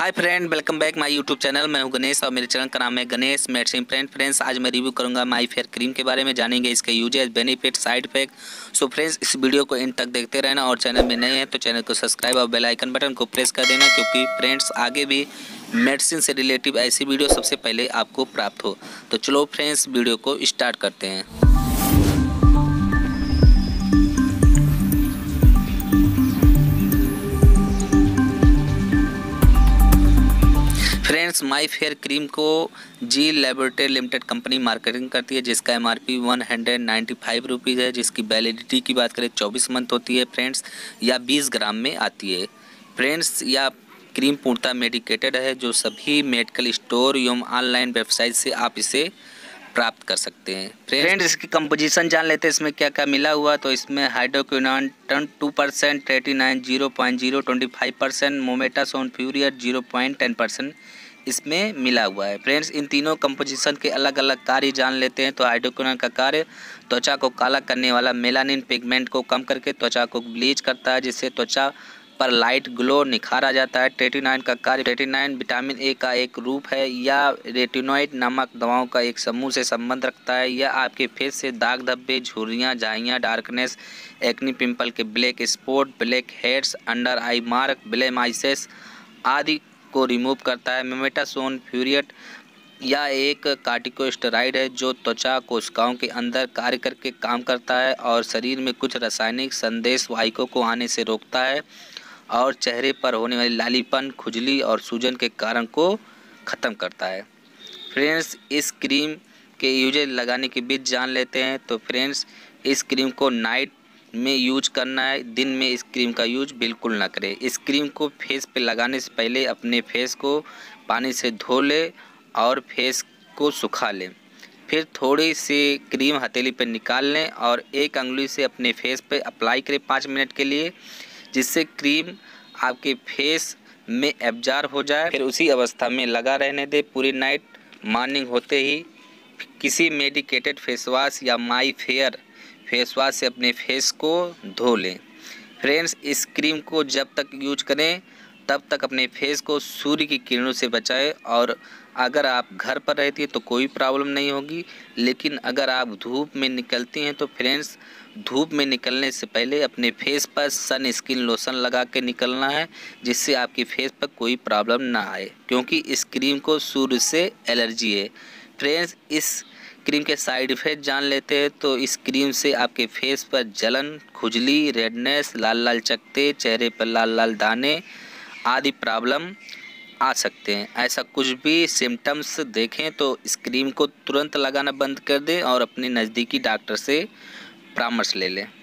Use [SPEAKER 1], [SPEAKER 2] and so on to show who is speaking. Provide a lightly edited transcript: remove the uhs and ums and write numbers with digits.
[SPEAKER 1] Hi friend, welcome back my YouTube channel. मैं हूं गणेश और मेरे चैनल का नाम है गणेश मेडिसिन फ्रेंड्स। आज मैं रिव्यू करूंगा माई फेयर क्रीम के बारे में। जानेंगे इसके uses, benefit, side effect. So friends, इस वीडियो को एंड तक देखते रहना और चैनल में नए हैं तो चैनल को सब्सक्राइब और बेल आइकन बटन को प्रेस कर देना, क्योंकि फ्रेंड्स आगे भी मेडिसिन से रिलेटिव ऐसी वीडियो सबसे पहले आपको प्राप्त हो। तो चलो फ्रेंड्स, वीडियो को स्टार्ट करते हैं। फ्रेंड्स, माई फेयर क्रीम को G laboratory limited company marketing करती है, जिसका एमआरपी 195 रुपीज़ है, जिसकी वैलिडिटी की बात करें 24 मंथ होती है फ्रेंड्स, या 20 ग्राम में आती है फ्रेंड्स। या क्रीम पूर्णतः मेडिकेटेड है, जो सभी मेडिकल स्टोर एवं ऑनलाइन वेबसाइट से आप इसे प्राप्त कर सकते हैं। फ्रेंड्स, इसकी कंपोजिशन जान लेते हैं, इसमें क्या क्या मिला हुआ। तो इसमें हाइड्रोक्विनोन 2%, रेटिनाइन 0.025%, मोमेटासोन फ्यूरियट 0.10% इसमें मिला हुआ है। फ्रेंड्स, इन तीनों कंपोजिशन के अलग अलग कार्य जान लेते हैं। तो हाइड्रोक्विनोन का कार्य त्वचा को काला करने वाला मेलानिन पिगमेंट को कम करके त्वचा को ब्लीच करता है, जिससे त्वचा पर लाइट ग्लो निखार आ जाता है। रेटिनाइन का कार्य, रेटिनाइन विटामिन ए का एक रूप है या रेटिनॉइड नामक दवाओं का एक समूह से संबंध रखता है। यह आपके फेस से दाग धब्बे, झुर्रियाँ, झाइयाँ, डार्कनेस, एक्नी पिंपल के black spot, blackheads, under eye mark, blemishes आदि को रिमूव करता है। मोमेटासोन फ्यूरियट यह एक कार्टिकोस्टेरॉइड है, जो त्वचा कोशिकाओं के अंदर कार्य करके काम करता है और शरीर में कुछ रासायनिक संदेश वाहकों को आने से रोकता है और चेहरे पर होने वाली लालीपन, खुजली और सूजन के कारण को ख़त्म करता है। फ्रेंड्स, इस क्रीम के यूजेस लगाने के बीच जान लेते हैं। तो फ्रेंड्स, इस क्रीम को नाइट में यूज करना है, दिन में इस क्रीम का यूज बिल्कुल ना करें। इस क्रीम को फेस पे लगाने से पहले अपने फेस को पानी से धो ले और फेस को सुखा लें। फिर थोड़ी सी क्रीम हथेली पर निकाल लें और एक अंगुली से अपने फेस पे अप्लाई करें 5 मिनट के लिए, जिससे क्रीम आपके फेस में एब्जॉर्ब हो जाए। फिर उसी अवस्था में लगा रहने दें पूरी नाइट। मॉर्निंग होते ही किसी मेडिकेटेड फेस वॉश या माई फेयर फेस वॉश से अपने फेस को धो लें। फ्रेंड्स, इस क्रीम को जब तक यूज करें तब तक अपने फेस को सूर्य की किरणों से बचाएं। और अगर आप घर पर रहती है तो कोई प्रॉब्लम नहीं होगी, लेकिन अगर आप धूप में निकलती हैं तो फ्रेंड्स, धूप में निकलने से पहले अपने फेस पर सन स्किन लोशन लगा के निकलना है, जिससे आपके फेस पर कोई प्रॉब्लम ना आए, क्योंकि इस क्रीम को सूर्य से एलर्जी है। फ्रेंड्स, इस क्रीम के साइड इफ़ेक्ट जान लेते हैं। तो इस क्रीम से आपके फेस पर जलन, खुजली, रेडनेस, लाल लाल चकत्ते, चेहरे पर लाल लाल दाने आदि प्रॉब्लम आ सकते हैं। ऐसा कुछ भी सिम्टम्स देखें तो इस क्रीम को तुरंत लगाना बंद कर दें और अपने नज़दीकी डॉक्टर से परामर्श ले लें।